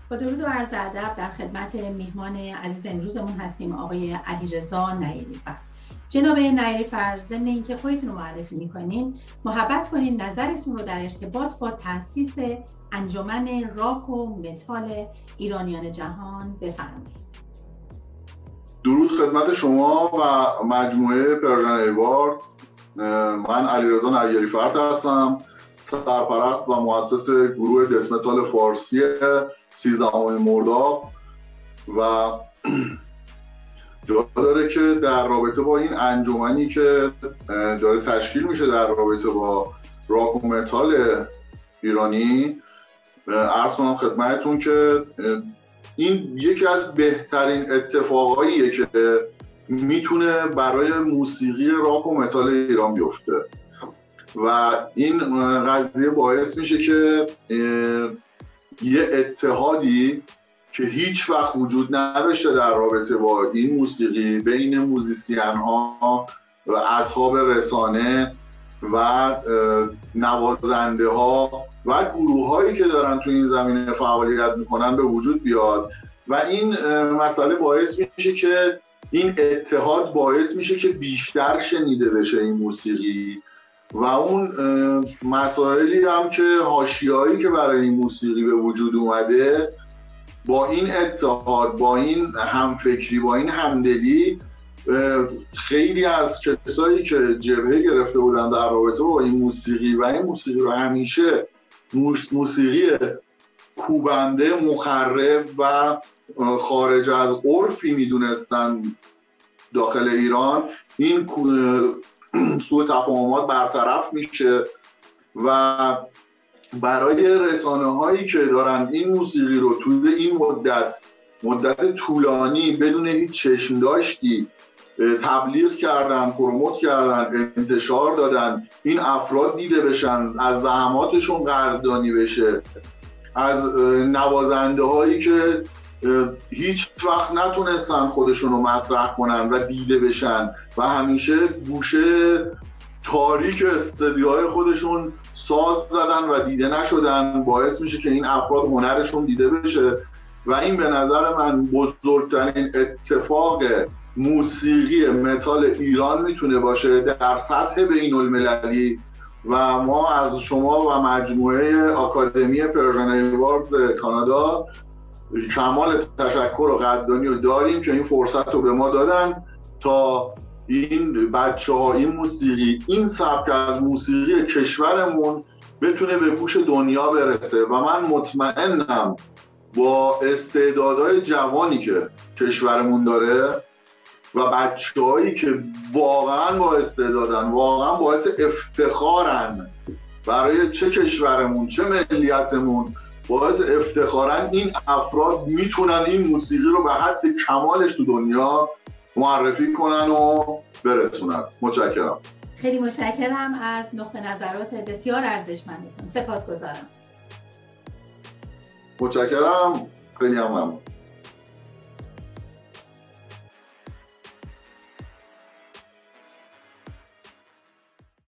با درود و عرض ادب در خدمت میهمان عزیز امروزمون هستیم آقای علیرضا نیری‌فر. جناب نیری‌فر، ضمن اینکه خودتون رو معرفی میکنین محبت کنین نظرتون رو در ارتباط با تأسیس انجمن راک و متال ایرانیان جهان بفرمایید. درود خدمت شما و مجموعه پرژن ایوارد. من علیرضا نیری‌فر هستم، سرپرست و مؤسس گروه دث متال فارسی 13 مرداد و جا داره که در رابطه با این انجمنی که داره تشکیل میشه در رابطه با راک و متال ایرانی عرض کنم خدمتتون که این یکی از بهترین اتفاقاییه که میتونه برای موسیقی راک و متال ایران بیفته و این قضیه باعث میشه که یه اتحادی که هیچ وقت وجود نداشته در رابطه با این موسیقی بین موزیسین ها و اصحاب رسانه و نوازنده ها و گروه هایی که دارن تو این زمینه فعالیت میکنن به وجود بیاد و این مسئله باعث میشه که این اتحاد باعث میشه که بیشتر شنیده بشه این موسیقی و اون مسائلی هم که حاشیه‌ای که برای این موسیقی به وجود اومده با این اتحاد، با این همفکری، با این همدلی خیلی از کسایی که جبهه گرفته بودن در رابطه با این موسیقی و این موسیقی رو همیشه موسیقی کوبنده، مخرب و خارج از عرفی میدونستن داخل ایران، این سوء تفاهمات برطرف میشه و برای رسانه هایی که دارن این موسیقی رو توی این مدت طولانی بدون هیچ چشم داشتی تبلیغ کردن، پروموت کردن، انتشار دادن، این افراد دیده بشن، از زحماتشون قدردانی بشه، از نوازنده هایی که هیچ وقت نتونستن خودشون رو مطرح کنن و دیده بشن و همیشه گوشه تاریک استدیوهای خودشون ساز زدن و دیده نشدن، باعث میشه که این افراد هنرشون دیده بشه و این به نظر من بزرگترین اتفاق موسیقی متال ایران میتونه باشه در سطح بین المللی و ما از شما و مجموعه آکادمی پرژن ایواردز کانادا کمال تشکر و قدردانی رو داریم که این فرصت رو به ما دادن تا این بچه‌ها این موسیقی، این سبک از موسیقی کشورمون بتونه به گوش دنیا برسه و من مطمئنم با استعدادهای جوانی که کشورمون داره و بچه‌هایی که واقعا با استعدادن، واقعا باعث افتخارن برای چه کشورمون چه ملیتمون، باعث افتخارن، این افراد میتونن این موسیقی رو به حد کمالش تو دنیا معرفی کنن و برسونن. متشکرم. خیلی متشکرم از نقطه نظرات بسیار ارزشمندتون. سپاسگزارم. متشکرم. خیلی هم ممنون.